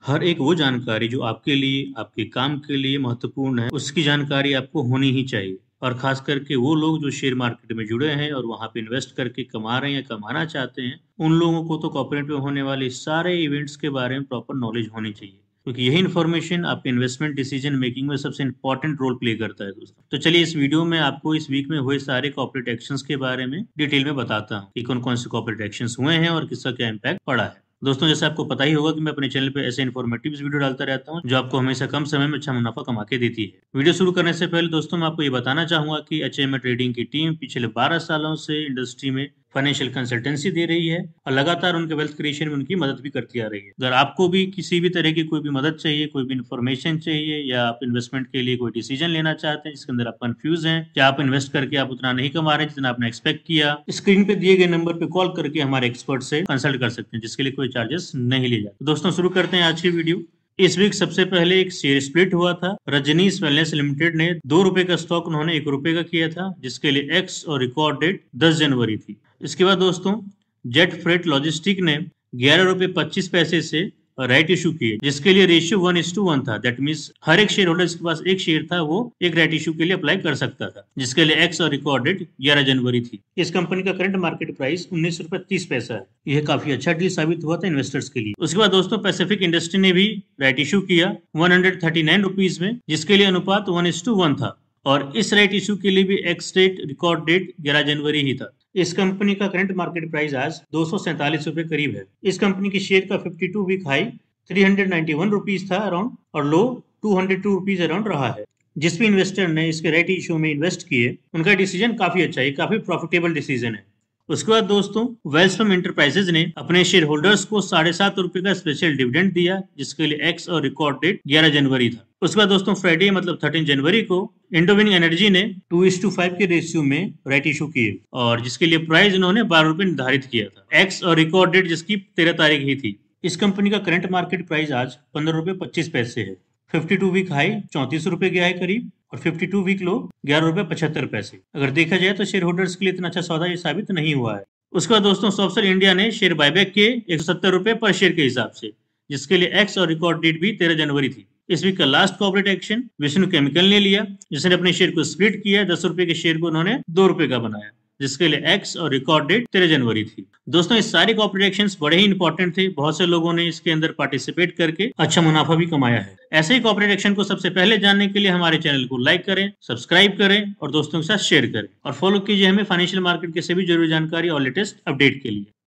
हर एक वो जानकारी जो आपके लिए, आपके काम के लिए महत्वपूर्ण है, उसकी जानकारी आपको होनी ही चाहिए। और खास करके वो लोग जो शेयर मार्केट में जुड़े हैं और वहाँ पे इन्वेस्ट करके कमा रहे हैं या कमाना चाहते हैं, उन लोगों को तो कॉर्पोरेट में होने वाले सारे इवेंट्स के बारे में प्रॉपर नॉलेज होनी चाहिए। क्योंकि यही इन्फॉर्मेशन आपके इन्वेस्टमेंट डिसीजन मेकिंग में सबसे इंपॉर्टेंट रोल प्ले करता है दोस्तों। तो चलिए इस वीडियो में आपको इस वीक में हुए सारे कॉर्पोरेट एक्शंस के बारे में डिटेल में बताता हूँ कि कौन-कौन से कॉर्पोरेट एक्शंस हुए हैं और किसका क्या इम्पैक्ट पड़ा है। दोस्तों जैसे आपको पता ही होगा कि मैं अपने चैनल पे ऐसे इन्फॉर्मेटिव वीडियो डालता रहता हूँ जो आपको हमेशा कम समय में अच्छा मुनाफा कमा के देती है। वीडियो शुरू करने से पहले दोस्तों मैं आपको ये बताना चाहूंगा कि एचएमए ट्रेडिंग की टीम पिछले 12 सालों से इंडस्ट्री में फाइनेंशियल कंसल्टेंसी दे रही है और लगातार उनके वेल्थ क्रिएशन में उनकी मदद भी करती आ रही है। अगर आपको भी किसी भी तरह की कोई भी मदद चाहिए, कोई भी इन्फॉर्मेशन चाहिए या आप इन्वेस्टमेंट के लिए कोई डिसीजन लेना चाहते हैं जिसके अंदर आप कंफ्यूज हैं या आप इन्वेस्ट करके आप उतना नहीं कमा रहे जितना आपने एक्सपेक्ट किया, स्क्रीन पे दिए गए नंबर पे कॉल करके हमारे एक्सपर्ट से कंसल्ट कर सकते हैं जिसके लिए कोई चार्जेस नहीं लिए जाते। दोस्तों शुरू करते हैं आज की वीडियो। इस वीक सबसे पहले एक शेयर स्प्लिट हुआ था। रजनीश वेलनेस लिमिटेड ने ₹2 का स्टॉक उन्होंने ₹1 का किया था जिसके लिए एक्स और रिकॉर्ड डेट 10 जनवरी थी। इसके बाद दोस्तों जेट फ्रेट लॉजिस्टिक ने ₹11.25 से राइट इशू किए जिसके लिए रेशियो 1:1 था। दैट मीन्स हर एक शेयर होल्डर के पास एक शेयर था, वो एक राइट इशू के लिए अप्लाई कर सकता था जिसके लिए एक्स और रिकॉर्ड डेट 11 जनवरी थी। इस कंपनी का करंट मार्केट प्राइस ₹19.30 है। यह काफी अच्छा डील साबित हुआ था इन्वेस्टर्स के लिए। उसके बाद दोस्तों पैसिफिक इंडस्ट्री ने भी राइट इशू किया ₹139 में जिसके लिए अनुपात 1:1 था और इस राइट इशू के लिए भी एक्स डेट रिकॉर्ड डेट 11 जनवरी ही था। इस कंपनी का करंट मार्केट प्राइस आज ₹247 करीब है। इस कंपनी की शेयर का 52 वीक हाई ₹391 था अराउंड और लो ₹202 अराउंड रहा है। जिस भी इन्वेस्टर ने इसके राइट इशू में इन्वेस्ट किए उनका डिसीजन काफी अच्छा है, काफी प्रॉफिटेबल डिसीजन है। उसके बाद दोस्तों वेल्सपम एंटरप्राइजेज ने अपने शेयर होल्डर्स को ₹7.5 का स्पेशल डिविडेंड दिया जिसके लिए एक्स और रिकॉर्ड डेट 11 जनवरी था। उसके बाद दोस्तों फ्राइडे मतलब 13 जनवरी को इंडोविन एनर्जी ने 2:5 के रेशियो में राइट इशू किए और जिसके लिए प्राइस इन्होंने ₹12 निर्धारित किया था। एक्स और रिकॉर्ड डेट जिसकी 13 तारीख ही थी। इस कंपनी का करंट मार्केट प्राइस आज ₹15.25 है। 52 वीक हाई ₹34 गया है करीब और 52 वीक लो ₹11.75। अगर देखा जाए तो शेयर होल्डर्स के लिए इतना अच्छा सौदा ये साबित नहीं हुआ है। उसके बाद दोस्तों सॉफ्टवेयर इंडिया ने शेयर बायबैक के ₹170 पर शेयर के हिसाब से जिसके लिए एक्स और रिकॉर्ड डेट भी 13 जनवरी थी। इस वीक का last corporate action Vishnu Chemical ने लिया जिसने अपने शेयर को स्प्लिट किया। ₹10 के शेयर को उन्होंने ₹2 का बनाया जिसके लिए एक्स और रिकॉर्ड डेट 13 जनवरी थी। दोस्तों इस सारे कॉर्पोरेट एक्शंस बड़े ही इंपॉर्टेंट थे। बहुत से लोगों ने इसके अंदर पार्टिसिपेट करके अच्छा मुनाफा भी कमाया है। ऐसे ही कॉर्पोरेट एक्शन को सबसे पहले जानने के लिए हमारे चैनल को लाइक करें, सब्सक्राइब करें और दोस्तों के साथ शेयर करें और फॉलो कीजिए हमें फाइनेंशियल मार्केट के सभी जरूरी जानकारी और लेटेस्ट अपडेट के लिए।